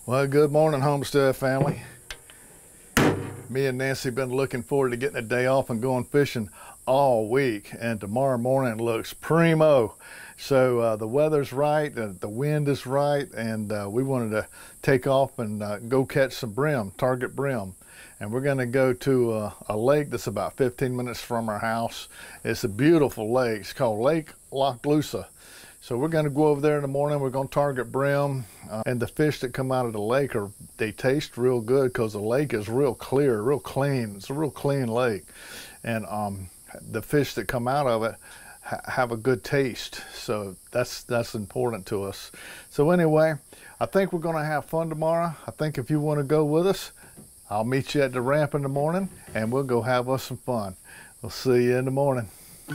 Well, good morning, Homestead family. Me and Nancy been looking forward to getting a day off and going fishing all week, and tomorrow morning looks primo. So the weather's right, the wind is right, and we wanted to take off and go catch some brim, target brim. And we're going to go to a lake that's about 15 minutes from our house. It's a beautiful lake. It's called Lake Lochloosa. So we're going to go over there in the morning. We're going to target brim, and the fish that come out of the lake they taste real good because the lake is real clear, real clean. It's a real clean lake, and the fish that come out of it have a good taste. So that's important to us. So anyway, I think we're going to have fun tomorrow. I think if you want to go with us, I'll meet you at the ramp in the morning, and we'll go have us some fun. We'll see you in the morning.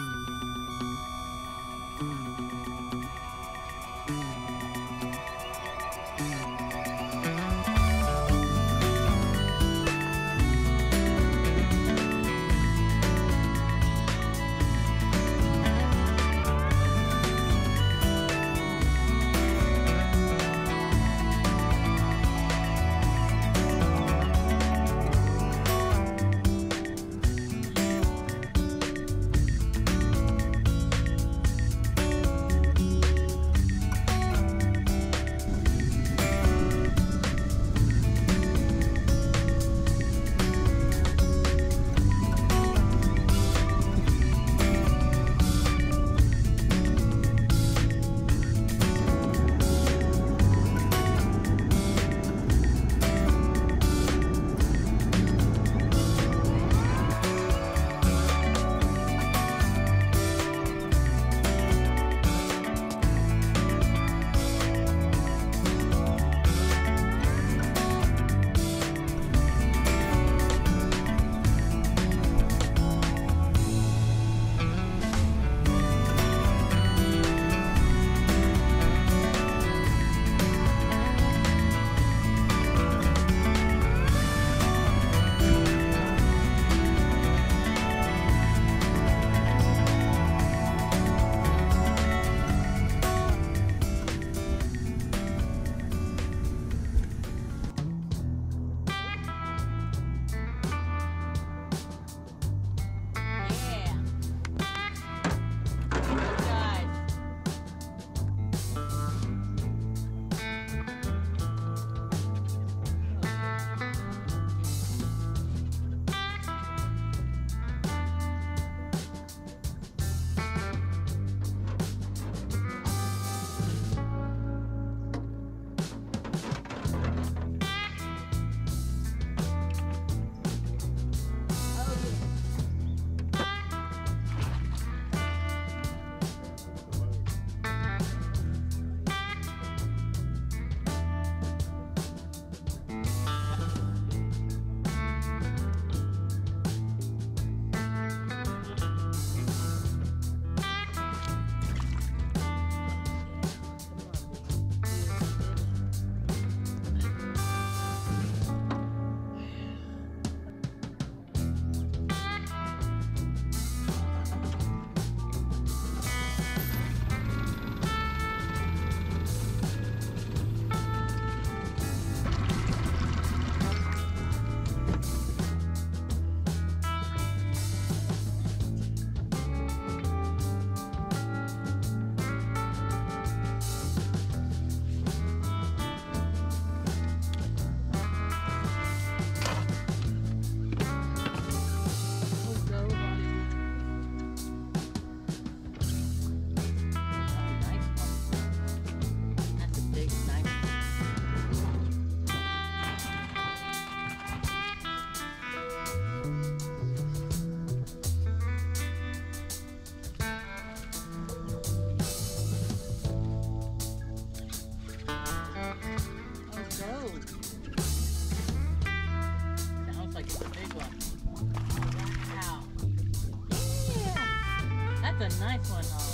That's a nice one, Hollis.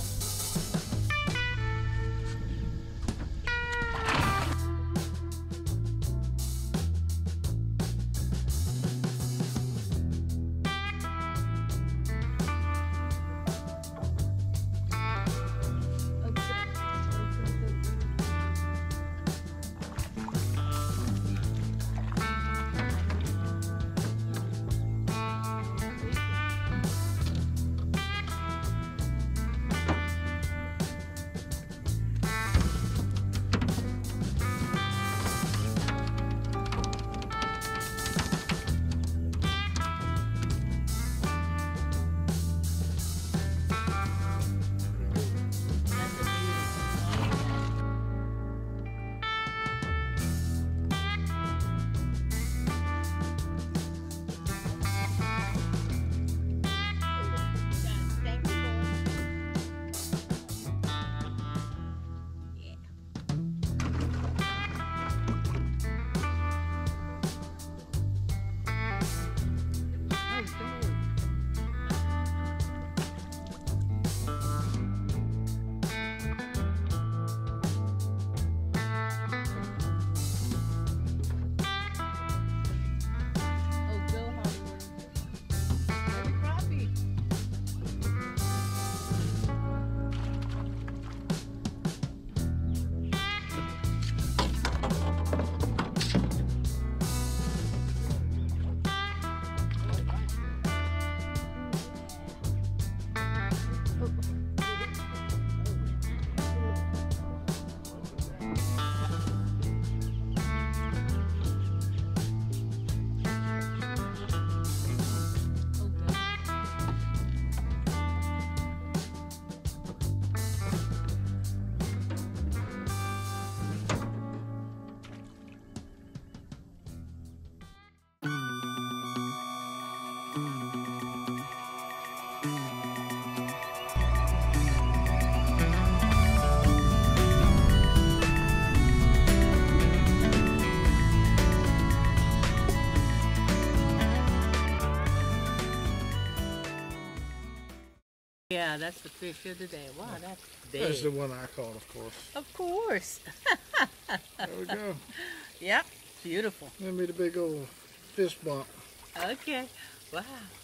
Yeah, that's the fish of the day. Wow, that's big. That's the one I caught, of course. Of course. There we go. Yep, beautiful. Give me the big old fist bump. Okay, wow.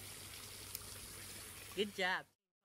Good job.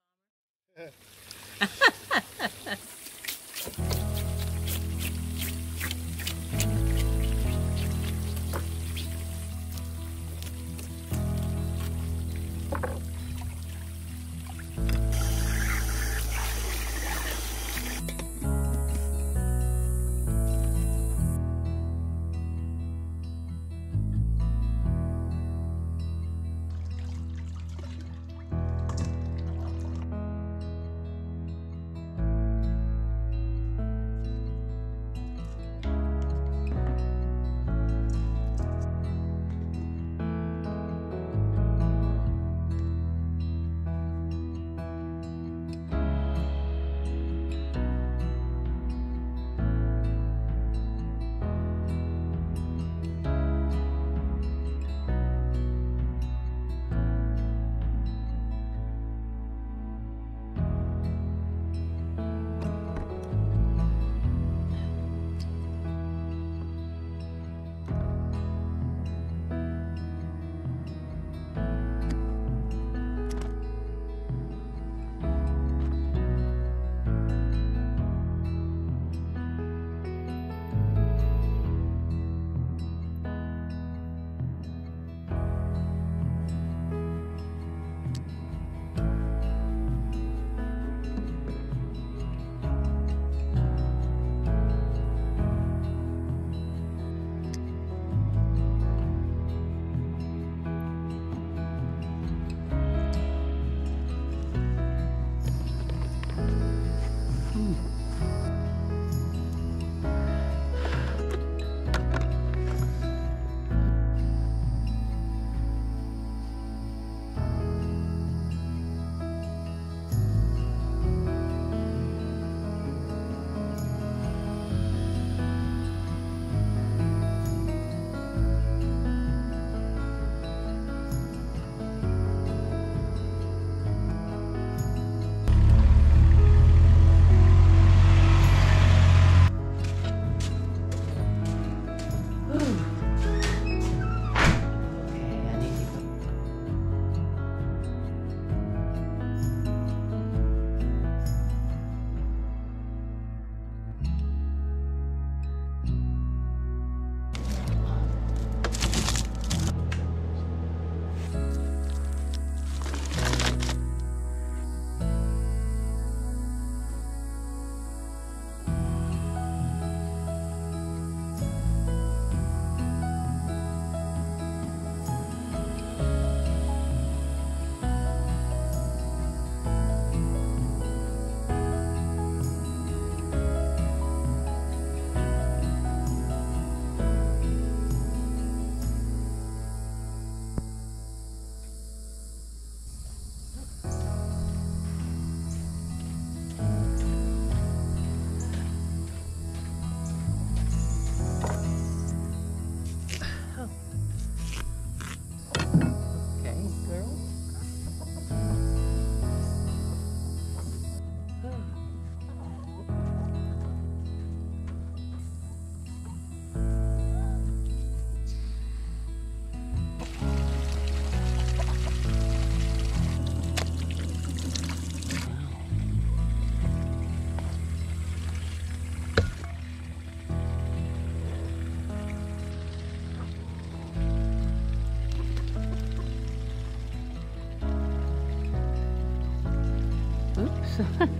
So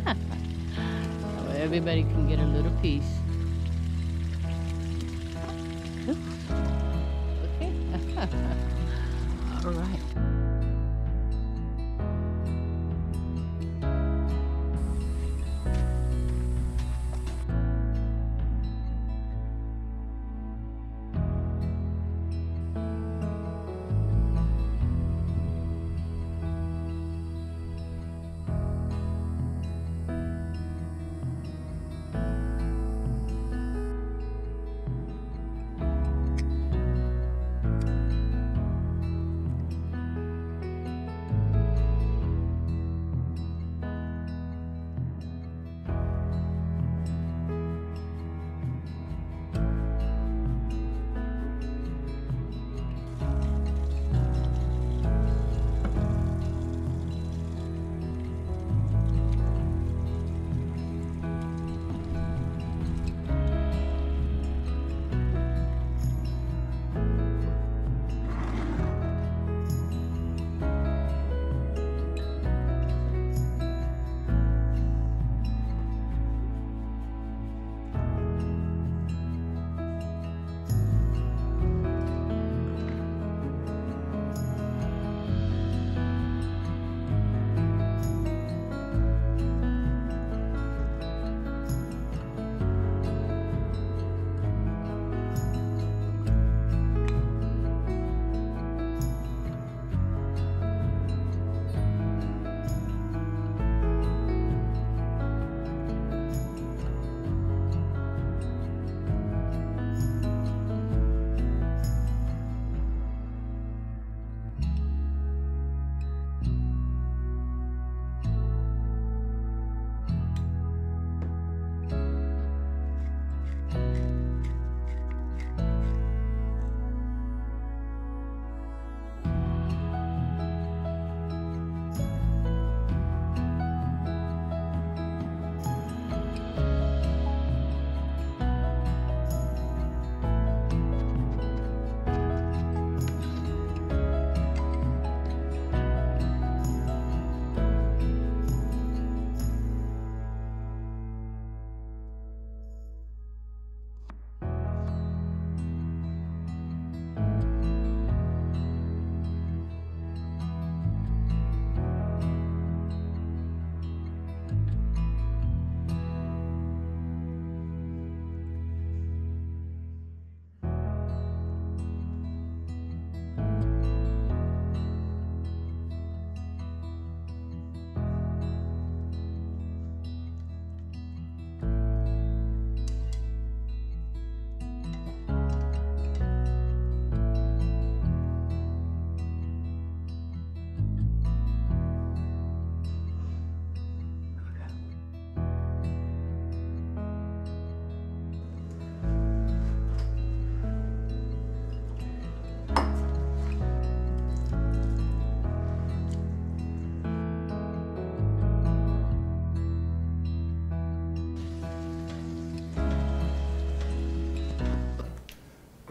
everybody can get a little piece. Oops. Okay. All right.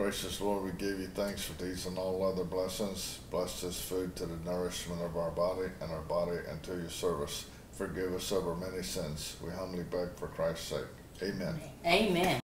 Gracious Lord, we give you thanks for these and all other blessings. Bless this food to the nourishment of our body and our body unto your service. Forgive us of our many sins. We humbly beg for Christ's sake. Amen. Amen.